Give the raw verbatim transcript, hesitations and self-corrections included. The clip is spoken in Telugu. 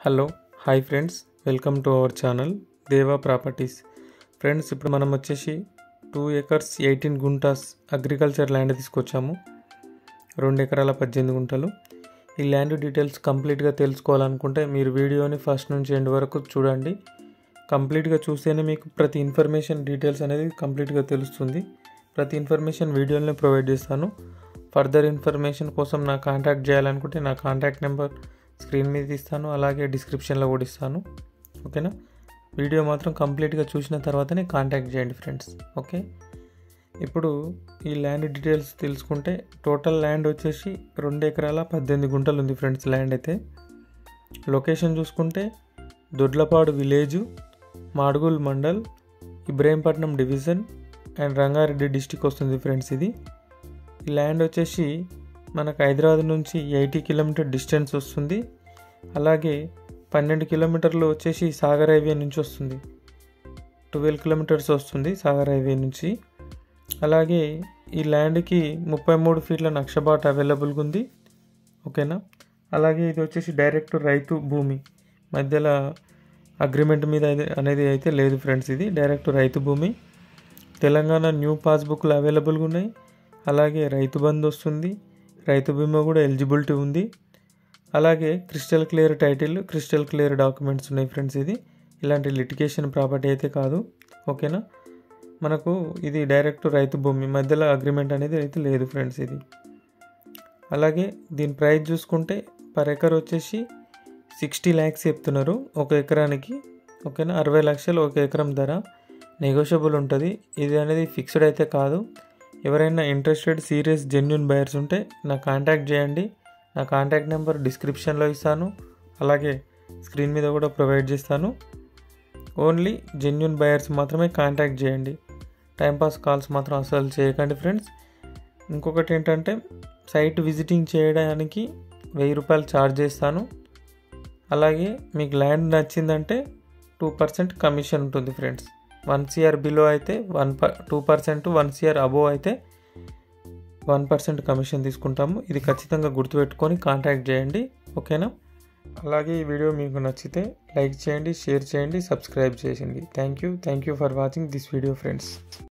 Hello hi friends, welcome to our channel Deva properties. Friends, ఇప్పుడు మనం వచ్చేసి two acres eighteen guntas agriculture land తీసుకొచ్చాము. రెండు ఎకరాల పద్దెనిమిది గుంటలు. ఈ ల్యాండ్ డీటెయిల్స్ కంప్లీట్గా తెలుసుకోవాలనుకుంటే మీరు వీడియోని ఫస్ట్ నుంచి ఎండ్ వరకు చూడండి. కంప్లీట్గా చూస్తేనే మీకు ప్రతి ఇన్ఫర్మేషన్ డీటెయిల్స్ అనేది కంప్లీట్గా తెలుస్తుంది. ప్రతి ఇన్ఫర్మేషన్ వీడియోలోనే ప్రొవైడ్ చేస్తాను. ఫర్దర్ ఇన్ఫర్మేషన్ కోసం నా కాంటాక్ట్ చేయాలనుకుంటే నా కాంటాక్ట్ నెంబర్ స్క్రీన్ మీద ఇస్తాను, అలాగే డిస్క్రిప్షన్లో కూడా ఇస్తాను. ఓకేనా? వీడియో మాత్రం కంప్లీట్గా చూసిన తర్వాతనే కాంటాక్ట్ చేయండి ఫ్రెండ్స్. ఓకే, ఇప్పుడు ఈ ల్యాండ్ డీటెయిల్స్ తెలుసుకుంటే టోటల్ ల్యాండ్ వచ్చేసి రెండు ఎకరాల పద్దెనిమిది గుంటలు ఉంది ఫ్రెండ్స్. ల్యాండ్ అయితే లొకేషన్ చూసుకుంటే Dodlapadu village, Madugul mandal, Ibrahimpatnam division and Rangareddy district వస్తుంది ఫ్రెండ్స్. ఇది ఈ ల్యాండ్ వచ్చేసి మనకు హైదరాబాద్ నుంచి ఎయిటీ కిలోమీటర్ డిస్టెన్స్ వస్తుంది. అలాగే పన్నెండు కిలోమీటర్లు వచ్చేసి సాగర్ హైవే నుంచి వస్తుంది. ట్వెల్వ్ కిలోమీటర్స్ వస్తుంది సాగర్ హైవే నుంచి. అలాగే ఈ ల్యాండ్కి ముప్పై మూడు ఫీట్ల నక్షబాట్ అవైలబుల్గా ఉంది. ఓకేనా? అలాగే ఇది వచ్చేసి డైరెక్ట్ రైతు భూమి, మధ్యలో అగ్రిమెంట్ మీద అనేది అయితే లేదు ఫ్రెండ్స్. ఇది డైరెక్ట్ రైతు భూమి. తెలంగాణ న్యూ పాస్బుక్లు అవైలబుల్గా ఉన్నాయి. అలాగే రైతు బంధు వస్తుంది, రైతు బీమా కూడా ఎలిజిబిలిటీ ఉంది. అలాగే crystal clear title, crystal clear documents ఉన్నాయి ఫ్రెండ్స్. ఇది ఇలాంటి లిటిగేషన్ ప్రాపర్టీ అయితే కాదు. ఓకేనా? మనకు ఇది డైరెక్ట్ రైతు భూమి, మధ్యలో అగ్రిమెంట్ అనేది అయితే లేదు ఫ్రెండ్స్. ఇది అలాగే దీని ప్రైస్ చూసుకుంటే పర్ ఎకర్ వచ్చేసి సిక్స్టీ ల్యాక్స్ చెప్తున్నారు ఒక ఎకరానికి. ఓకేనా? అరవై లక్షలు ఒక ఎకరం ధర. నెగోషియబుల్ ఉంటుంది. ఇది అనేది ఫిక్స్డ్ అయితే కాదు. ఎవరైనా ఇంట్రెస్టెడ్ సీరియస్ జెన్యున్ బయర్స్ ఉంటే నాకు కాంటాక్ట్ చేయండి. నా కాంటాక్ట్ నెంబర్ డిస్క్రిప్షన్లో ఇస్తాను, అలాగే స్క్రీన్ మీద కూడా ప్రొవైడ్ చేస్తాను. ఓన్లీ జెన్యున్ బయర్స్ మాత్రమే కాంటాక్ట్ చేయండి. టైంపాస్ కాల్స్ మాత్రం అసలు చేయకండి ఫ్రెండ్స్. ఇంకొకటి ఏంటంటే సైట్ విజిటింగ్ చేయడానికి వెయ్యి రూపాయలు ఛార్జ్ చేస్తాను. అలాగే మీకు ల్యాండ్ నచ్చిందంటే టూ పర్సెంట్ కమిషన్ ఉంటుంది ఫ్రెండ్స్. వన్ సిఆర్ బిలో అయితే one per two percent one CR above అయితే వన్ పర్సెంట్ కమిషన్ తీసుకుంటాము. ఇది ఖచ్చితంగా గుర్తుపెట్టుకొని కాంటాక్ట్ చేయండి. ఓకేనా? అలాగే ఈ వీడియో మీకు నచ్చితే లైక్ చేయండి, షేర్ చేయండి, సబ్స్క్రైబ్ చేయండి. Thank you thank you for watching this video friends.